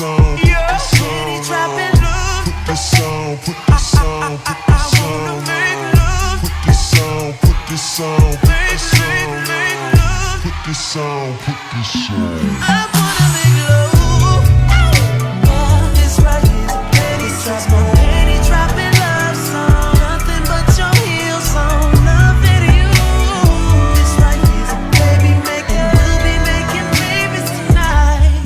on, panty dropping love. Put this on, put this on, put this on. I wanna make love. Put this on, put this on, put this on. Put this on, put this on. I wanna make love. This right here's a panty drop, my panty dropping love song. Nothing but your heels on, loving you. This right here's a baby making, we'll be making babies tonight.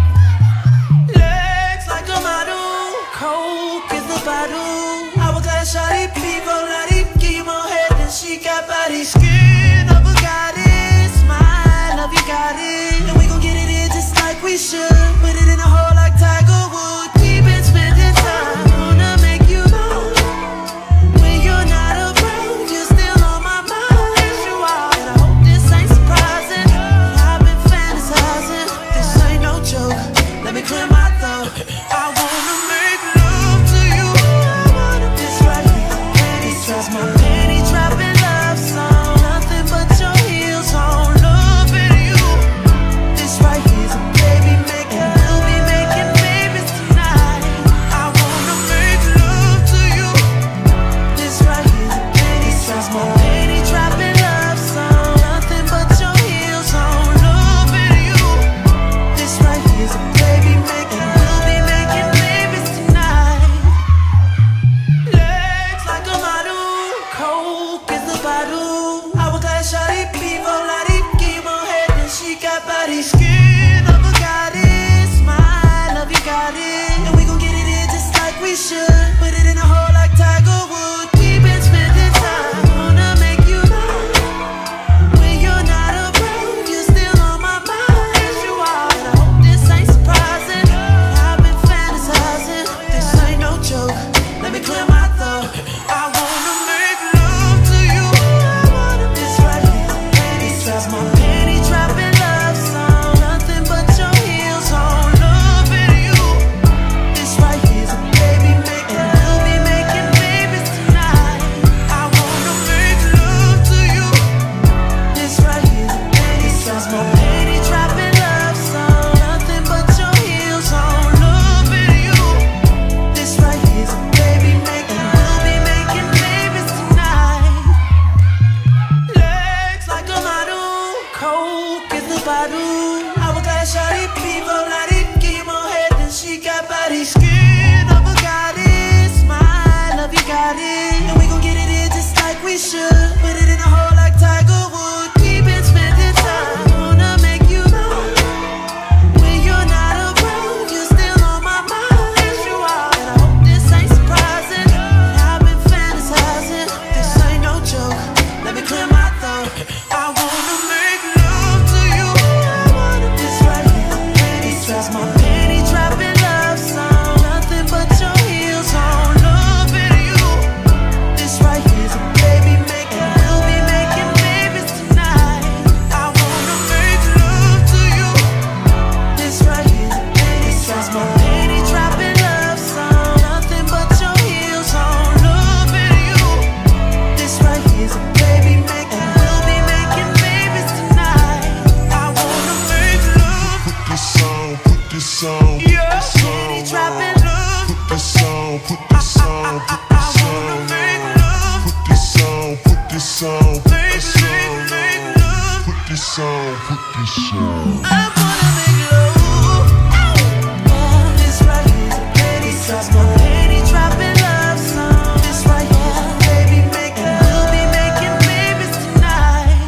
Legs like a model, coke is the bottle. Hourglass shawty, people like it, keep on head, and she got body skin of a goddess. My love, you got it, and we gon' get it in just like we should. Put it in a hole like Tiger Wood. We've been spending time, wanna make you know. When you're not around, you're still on my mind. Yes, you are, and I hope this ain't surprising. I've been fantasizing, this ain't no joke. Let me clear my throat. I wanna make love to you. I wanna this right here, panty drops, my panty dropping love song. Nothing but your heels on, loving you. This right here's a baby making, we'll be making babies tonight. I wanna make love to you. This right here's a panty drops, my panty dropping love song. Nothing but your heels on, loving you. This right here's a baby making, we'll be making babies tonight. Legs like a model, coke is the bottle. Hourglass shawty, people like it, keep on head, and she got body skin of a goddess. My love, you got it, and we gon' get it in just like we should. Put it in a hole like Tiger Wood. We've been spending time, wanna make you know. When you're not around, you're still on my mind. Yes, you are, and I hope this ain't surprising. I've been fantasizing, this ain't no joke. Let me clear my throat. I wanna make love to you. I wanna this right here, panty drops, my panty dropping love song. Nothing but your heels on, loving you. This right here's a baby making, we'll be making babies tonight. I wanna make love to you. This right here's a panty drops, my panty dropping love song. Nothing but your heels on, loving you. This right here's a baby making, we'll be making babies tonight. Legs like a model, coke is the bottle. Hourglass shawty, people like it, keep on head, and she got body skin of a goddess. My love, you got it, and we gon' get it in just like we should. Put it in a hole like Tiger Wood. We've been spending time, wanna make you know. When you're not around, you're still on my mind. Yes, you are, and I hope this ain't surprising. I've been fantasizing, this ain't no joke. Let me clear my throat. I wanna make love to you. I wanna this right here, panty drops, my panty dropping love song. Nothing but your heels on, loving you. This right here's a baby making, we'll be making babies tonight. I wanna make love to you. This right here's a panty drops, my panty dropping love song. Nothing but your heels on, loving you. This right here's a baby making, we'll be making babies tonight. I wanna make love. Put this on, put this on, put this on. Panty dropping love. Put this on, put this on, put this on. I wanna make love. Put this on, put this on, put this on. Put this on, put this on. I wanna make love. This right here's a panty drops, my panty dropping love song. This right here, baby making, we'll be making babies tonight.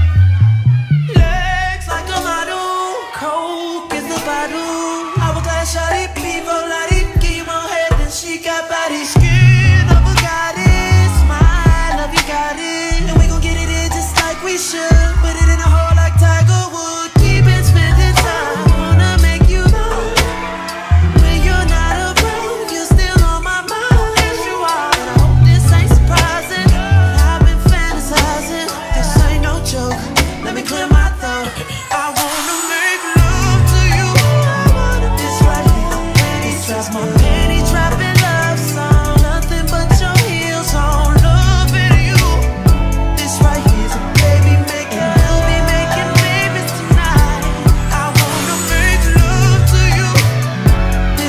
Legs like a model, coke is the bottle. Hourglass shawty, people like it, keep on head, and she got body skin of a goddess. My love, you got it, and we gon' get it in just like we should. Put it in a hole like Tiger Wood. We've been spending time, wanna make you know. When you're not around, you're still on my mind. Yes, you are, and I hope this ain't surprising. I've been fantasizing, this ain't no joke. Let me clear my throat. I wanna make love to you. I wanna this right here, panty drops, my panty dropping love song. Nothing but your heels on, loving you. This right here's a baby making, we'll be making babies tonight. I wanna make love to you.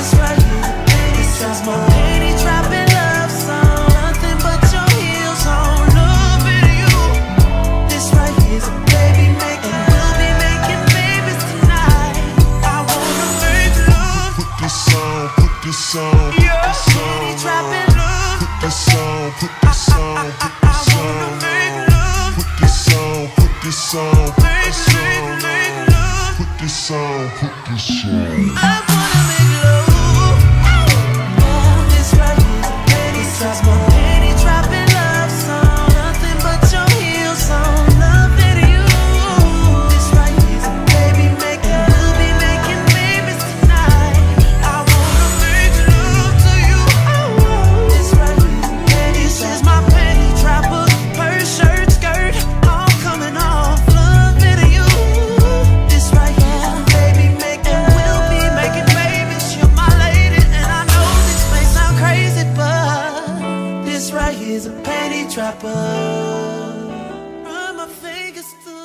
on, put this on, put this on. Panty dropping love. Put this on, put this on, put this on. I wanna make love. Put this on, put this on, put this on. Make love. Put this on, put this on. I wanna make love. This right here, panty drop, my panty dropping love song. Nothing but your heels song. Loving you. This right here, baby, make love. We'll be making babies tonight. I wanna make love to you. This right here, panty, this is my panty dropper. Purse, shirt, skirt, all coming off. Loving you. This right here, baby, make love. We'll be making babies. You're my lady, and I know this may sound crazy, but this right here's a panty dropper. Run my fingers through